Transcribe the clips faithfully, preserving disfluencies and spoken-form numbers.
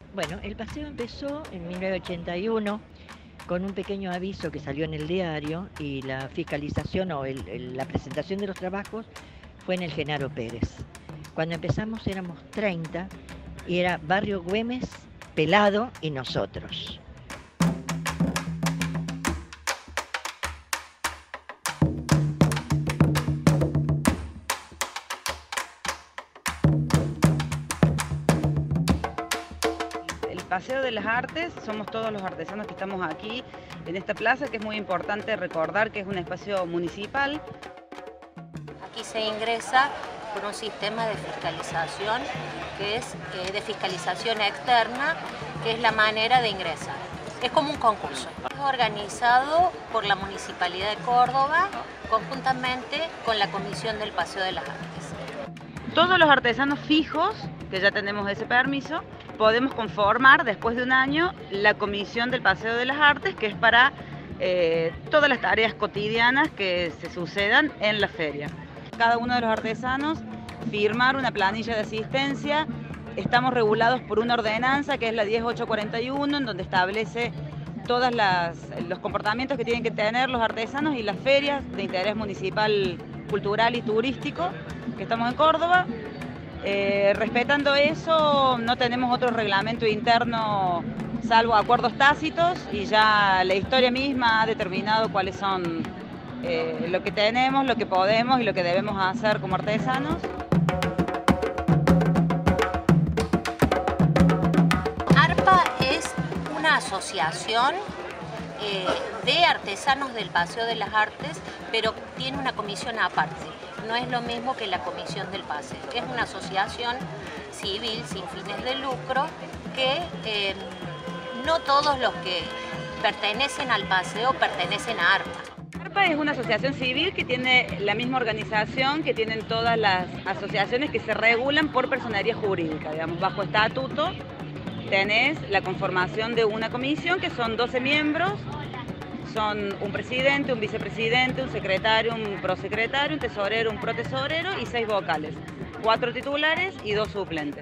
Bueno, el paseo empezó en mil novecientos ochenta y uno con un pequeño aviso que salió en el diario y la fiscalización o el, el, la presentación de los trabajos fue en el Genaro Pérez. Cuando empezamos éramos treinta y era Barrio Güemes, Pelado y nosotros. El Paseo de las Artes, somos todos los artesanos que estamos aquí en esta plaza, que es muy importante recordar que es un espacio municipal. Aquí se ingresa por un sistema de fiscalización, que es eh, de fiscalización externa, que es la manera de ingresar. Es como un concurso. Es organizado por la Municipalidad de Córdoba, conjuntamente con la Comisión del Paseo de las Artes. Todos los artesanos fijos, que ya tenemos ese permiso, podemos conformar después de un año la Comisión del Paseo de las Artes, que es para eh, todas las tareas cotidianas que se sucedan en la feria. Cada uno de los artesanos firmar una planilla de asistencia. Estamos regulados por una ordenanza que es la diez mil ochocientos cuarenta y uno, en donde establece todos los comportamientos que tienen que tener los artesanos y las ferias de interés municipal, cultural y turístico que estamos en Córdoba. Eh, respetando eso, no tenemos otro reglamento interno salvo acuerdos tácitos, y ya la historia misma ha determinado cuáles son eh, lo que tenemos, lo que podemos y lo que debemos hacer como artesanos. ARPA es una asociación eh, de artesanos del Paseo de las Artes, pero tiene una comisión aparte. No es lo mismo que la Comisión del Paseo. Es una asociación civil sin fines de lucro que eh, no todos los que pertenecen al paseo pertenecen a ARPA. ARPA es una asociación civil que tiene la misma organización que tienen todas las asociaciones que se regulan por personería jurídica. Digamos, bajo estatuto tenés la conformación de una comisión que son doce miembros. Son un presidente, un vicepresidente, un secretario, un prosecretario, un tesorero, un protesorero y seis vocales. Cuatro titulares y dos suplentes.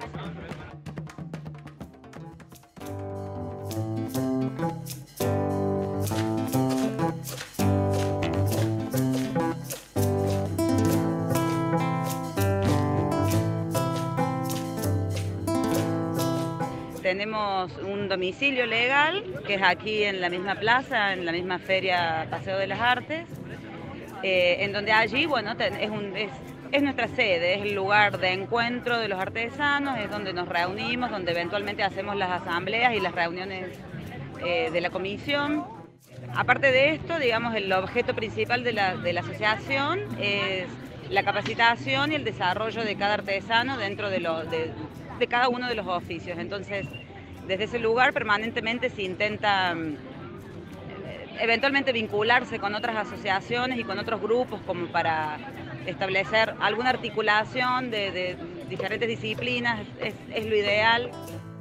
Tenemos un domicilio legal, que es aquí en la misma plaza, en la misma feria Paseo de las Artes, eh, en donde allí, bueno, es, un, es, es nuestra sede, es el lugar de encuentro de los artesanos, es donde nos reunimos, donde eventualmente hacemos las asambleas y las reuniones eh, de la comisión. Aparte de esto, digamos, el objeto principal de la, de la asociación es la capacitación y el desarrollo de cada artesano dentro de, lo, de, de cada uno de los oficios. Entonces, desde ese lugar permanentemente se intenta eventualmente vincularse con otras asociaciones y con otros grupos como para establecer alguna articulación de, de diferentes disciplinas, es, es lo ideal.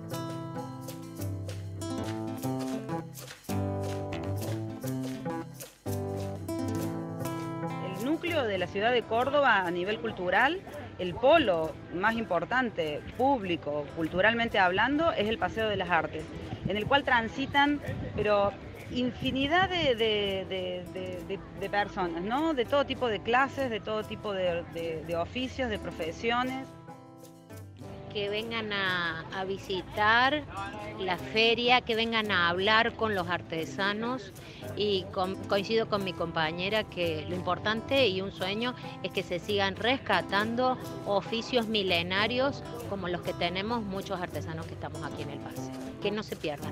El núcleo de la ciudad de Córdoba a nivel cultural, el polo más importante, público, culturalmente hablando, es el Paseo de las Artes, en el cual transitan, pero infinidad de, de, de, de, de, de personas, ¿no? De todo tipo de clases, de todo tipo de, de, de oficios, de profesiones. Que vengan a, a visitar la feria, que vengan a hablar con los artesanos, y con, coincido con mi compañera que lo importante y un sueño es que se sigan rescatando oficios milenarios como los que tenemos muchos artesanos que estamos aquí en el paseo, que no se pierdan.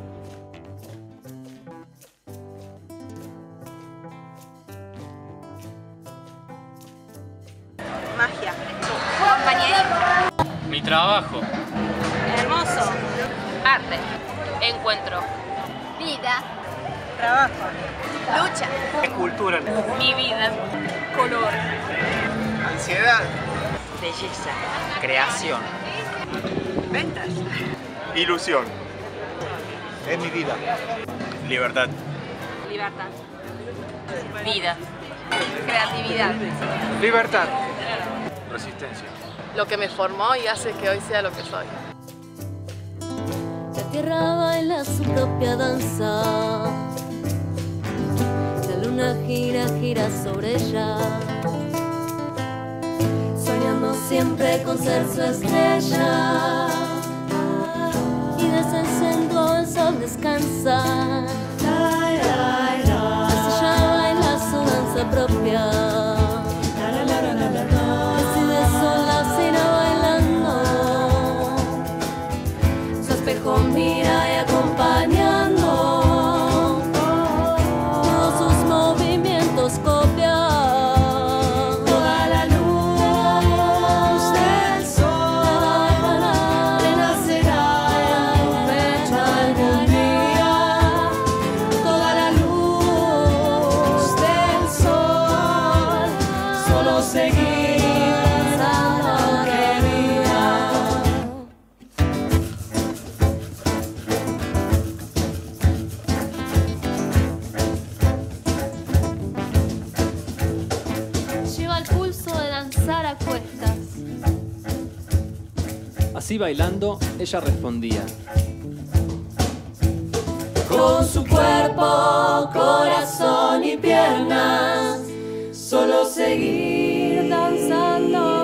Magia. Compañerismo. Mi trabajo. Hermoso. Arte. Encuentro. Vida. Trabajo. Lucha. Cultura. Mi vida. Color. Ansiedad. Belleza. Creación. Ventas. Ilusión. Es mi vida. Libertad. Libertad. Vida. Creatividad. Libertad. Resistencia. Lo que me formó y hace que hoy sea lo que soy. tierra baila su propia danza. La luna gira, gira sobre ella, soñando siempre con ser su estrella. Y desde el centro el sol descansa. Así ella baila su danza propia. Decide sola, sin bailando. Su espejo mira y acompañando. Todos sus movimientos copia. Toda la luz del sol renacerá en tu pecho algún día. Toda la luz del sol, solo seguir danzando, querida. Lleva el pulso de danzar a cuestas. Así bailando, ella respondía. Con su cuerpo, corazón y piernas, solo seguir danzando.